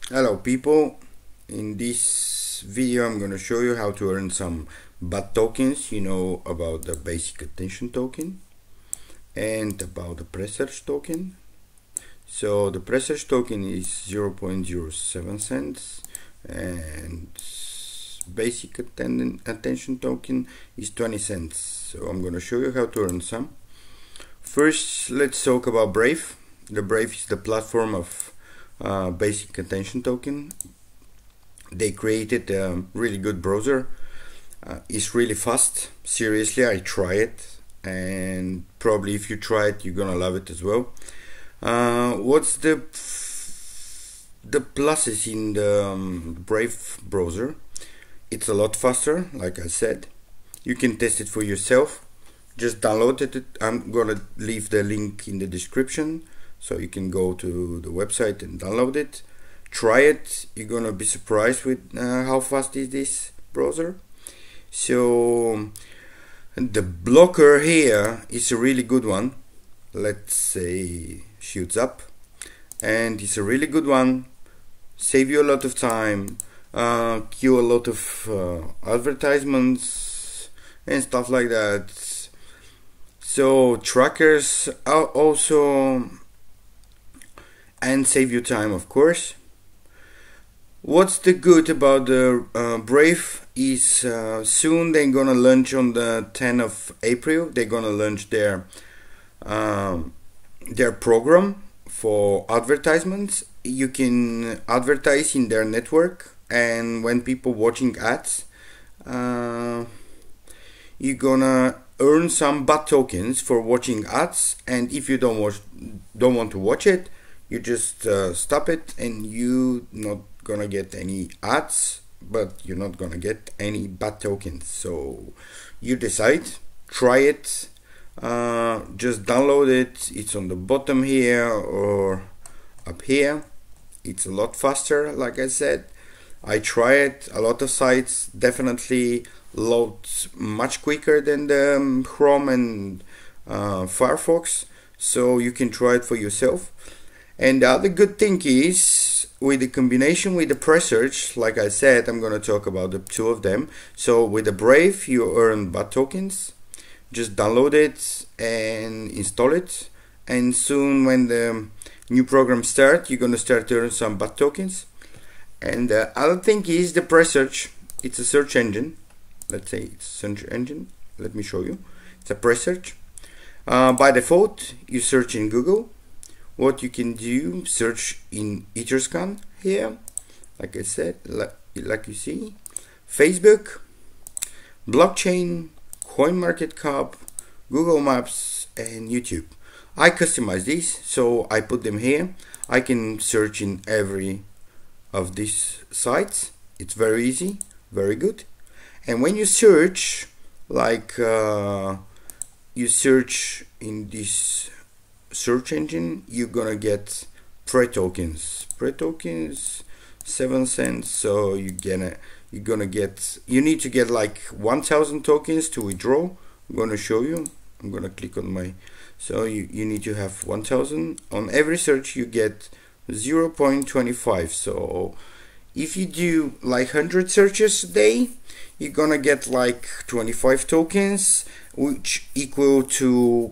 Hello people, in this video I'm going to show you how to earn some BAT tokens. You know about the basic attention token and about the Presearch token. So the Presearch token is 0.07 cents and basic attention token is 20 cents. So I'm going to show you how to earn some. First, let's talk about Brave. The Brave is the platform of basic attention token. They created a really good browser. It's really fast. Seriously, I try it, and probably if you try it, you're gonna love it as well. What's the pluses in the Brave browser? It's a lot faster, like I said. You can test it for yourself. Just download it. I'm gonna leave the link in the description, so you can go to the website and download it. Try it. You're gonna be surprised with how fast is this browser. So the blocker here is a really good one. Let's say shoots up, and it's a really good one. Save you a lot of time, cue a lot of advertisements and stuff like that. So trackers are also, and save you time, of course. What's the good about the Brave is soon they're gonna launch on the 10th of April. They're gonna launch their program for advertisements. You can advertise in their network, and when people watching ads, you're gonna earn some BAT tokens for watching ads. And if you don't want to watch it, you just stop it, and you not gonna get any ads, but you're not gonna get any BAT tokens. So you decide, try it, just download it. It's on the bottom here or up here. It's a lot faster, like I said. I try it. A lot of sites definitely loads much quicker than the Chrome and Firefox, so you can try it for yourself. And the other good thing is, with the combination with the Presearch, like I said, I'm going to talk about the two of them. So with the Brave, you earn BAT tokens. Just download it and install it, and soon when the new program starts, you're going to start to earn some BAT tokens. And the other thing is the Presearch. It's a search engine. Let's say it's a search engine. Let me show you. It's a Presearch. By default, you search in Google. What you can do, search in Etherscan here, like I said, like you see, Facebook, blockchain, CoinMarketCap, Google Maps, and YouTube. I customize these, so I put them here. I can search in every of these sites. It's very easy, very good. And when you search, like you search in this search engine, you're gonna get pre-tokens. Pre-tokens 7 cents. So you need to get like 1,000 tokens to withdraw. I'm gonna show you. I'm gonna click on my, so you need to have 1,000. On every search you get 0.25. so if you do like 100 searches a day, you're gonna get like 25 tokens, which equal to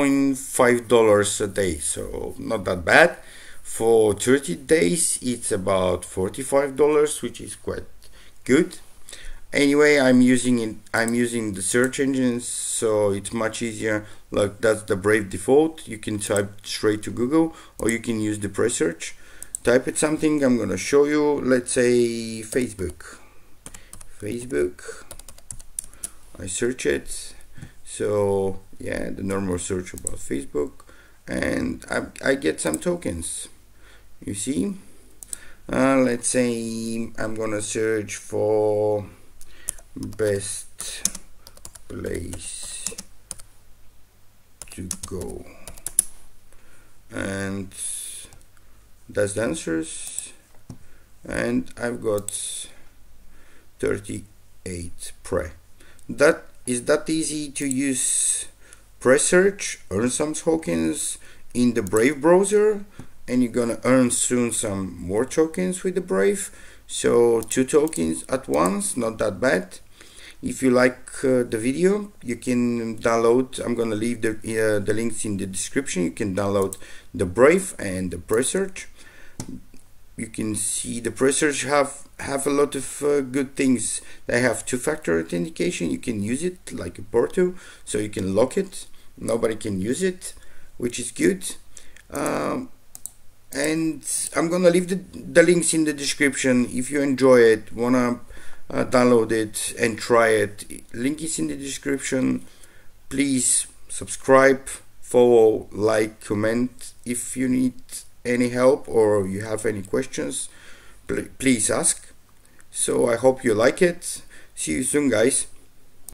$1.5 a day. So not that bad. For 30 days it's about $45, which is quite good. Anyway, I'm using the search engines, so it's much easier. Like, that's the Brave default. You can type straight to Google, or you can use the Presearch. Type it something. I'm gonna show you. Let's say Facebook. I search it. So yeah, the normal search about Facebook, and I get some tokens. You see, let's say I'm gonna search for best place to go, and that's the answers, and I've got 38 pre. That is that easy to use Presearch, earn some tokens in the Brave browser, and you're gonna earn soon some more tokens with the Brave. So 2 tokens at once, not that bad. If you like the video, you can download, I'm gonna leave the links in the description. You can download the Brave and the Presearch. You can see the Presearch have a lot of good things. They have 2-factor authentication. You can use it like a Porto, so you can lock it. Nobody can use it, which is good. And I'm gonna leave the links in the description. If you enjoy it, wanna download it and try it, link is in the description. Please subscribe, follow, like, comment. If you need any help or you have any questions, please ask. So I hope you like it. See you soon, guys.